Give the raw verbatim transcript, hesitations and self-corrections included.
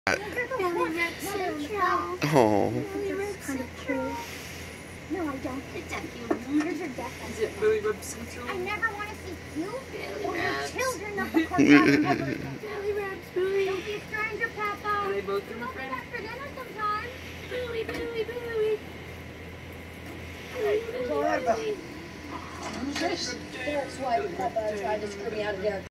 Oh. No, I don't. It's a cute. Here's your death. Is it Booey Rub Central? I never want to see you or your children of the Belly Rubs, Booey. Don't be a stranger, Papa. Are they both your friends? For dinner sometime. Booey, Booey, Booey. It's all right, Booey. That's why Papa tried to screw me out of there.